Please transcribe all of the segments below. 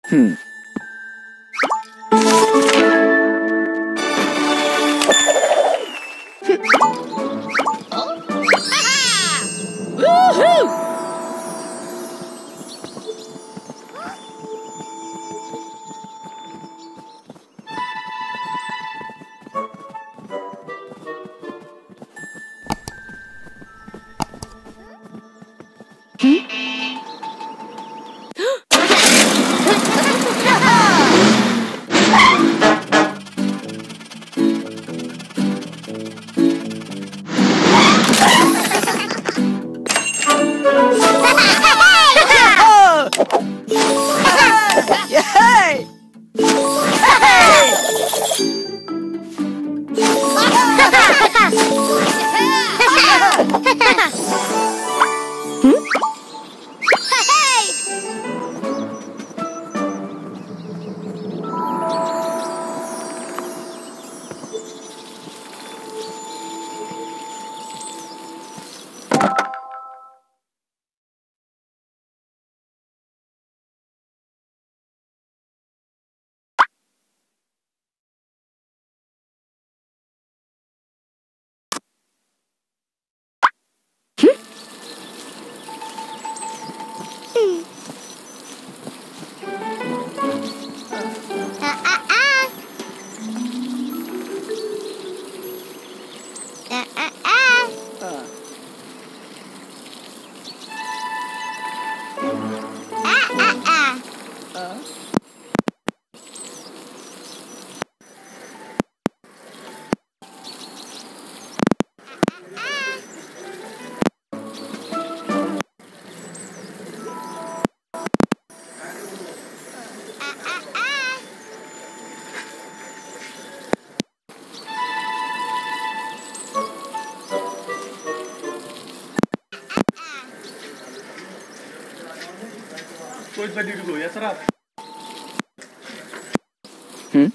Hmm. Coisa vai dulu ya, serap. Hmm?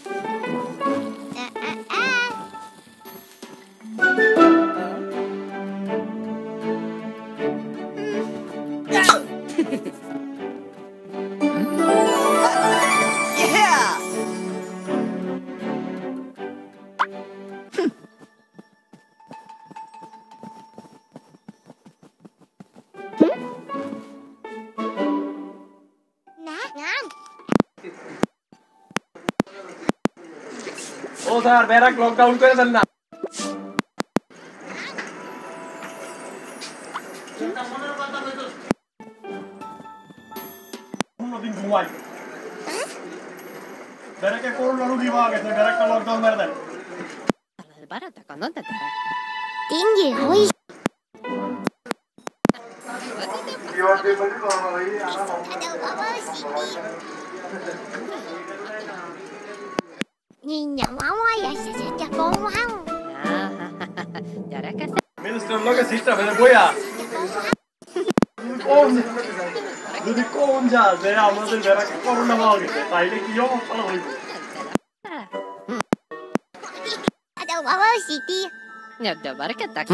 Oh, sir, berak lockdown করে দেন না। দিন ঘুমাই। বেরাকে করোনা রোগী পাওয়া গেছে, বেরাকটা লকডাউন মেরে দেন। Barata con dónde te vas. Tinggi, hui. Nhìn nhận máu quá vậy, sẽ cho con máu. Ya que minister লোকে সিস্টেম এর বইয়া। কোন যদি কোন যা যে আমাদের বেরাকে করোনা পাওয়া গেছে, তাইলে কি অবস্থা হইব? Ada apa sih, Ti? Ya udah barket tak.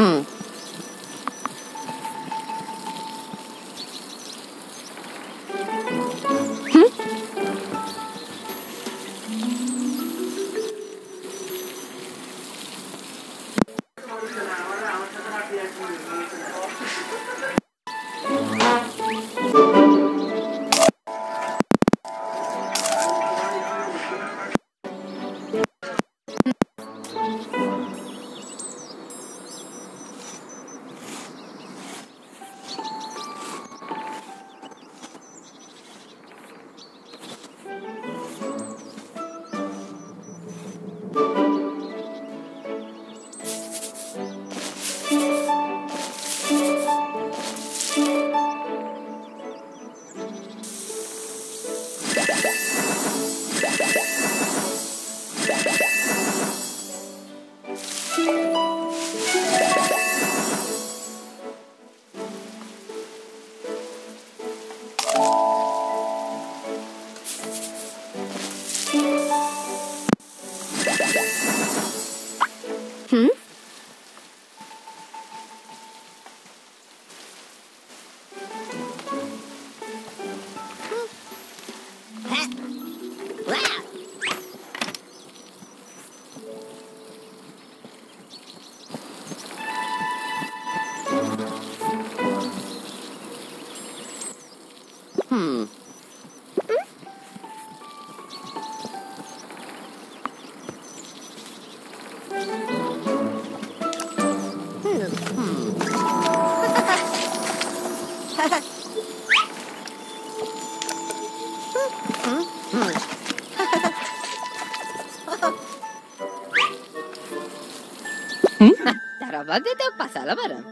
Daraba de te pasa la vara.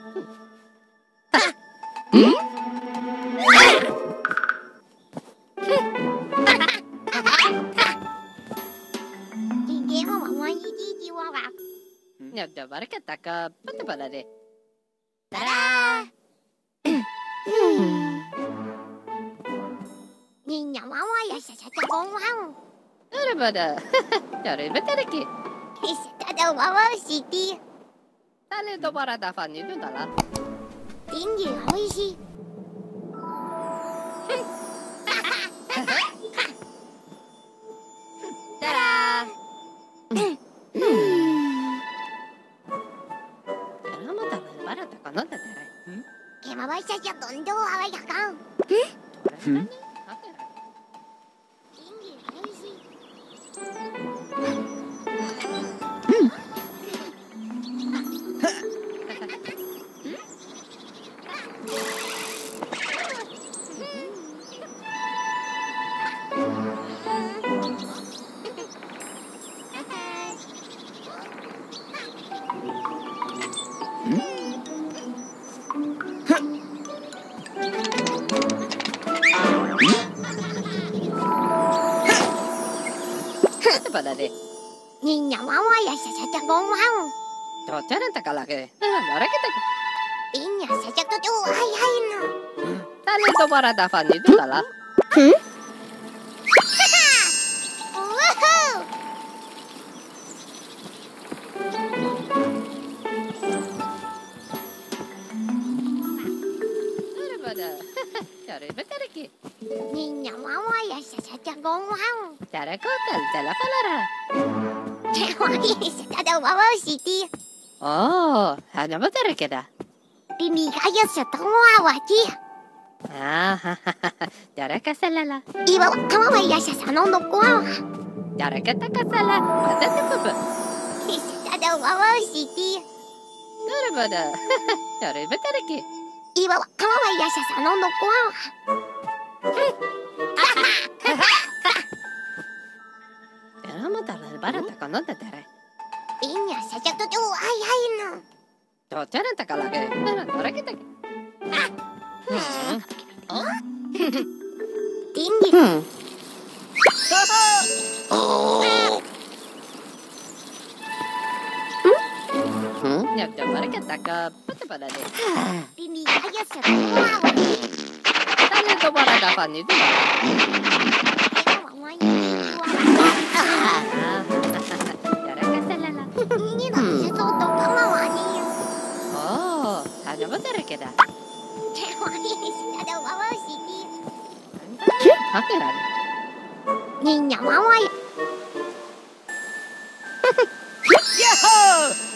Hindi mo mamaya wa. Ya da barka taka pata para de. Tara! Nhìn nhỏ máu ơi, sẽ cho con không? Daraba da. Yare betere ki. Sẽ đâu máu ơi, xì đi. Dale dobara da fanni du dala. Tiếng gì hỏi gì? Tara. Darama da bara taka no da tara. Kẻ mà bây giờ cho tuần đua ở đây con. Tiếng gì hỏi gì? Pata para de. Nhìn nhỏ máu ơi, sẽ cho con không? To chara taka la ke. Dara ke taka. Tiếng nhà sẽ cho tôi hay nè. Dale dobara da fanni du dala. Woohoo! Daraba da. Yare betere ki. Nhìn nhỏ máu ơi, sẽ cho con không? Dara ko tal dala falara. Sẽ đâu máu ơi, xì đi. Oh, hanya betere ke da. Bini kaya sẽ tông hoa quả chi. Ah, dara ka salala. Iba kamu bây giờ sẽ nó nộp quá. Dara ka taka sala. Pata te pupu. Sẽ đâu máu ơi, xì đi. Daraba da. Yare betere ki. Iba kamu bây giờ sẽ nó nộp quá. Darama da bara taka no da tara. Tiếng nhà sẽ cho tôi hay nè. To chara taka la ke. Dara ke taka. Tiếng gì? Ya da bara ke taka pata para de. Bini kaya sẽ tông hoa quả chi. Dale dobara da fanni du dala. Ah, dara ka salala. Như là sẽ cho tôi có mà quả chi. Oh, hanya betere ke da. Sẽ đâu máu ơi, xì đi. Hakera. Nhìn nhỏ máu ơi. 야호!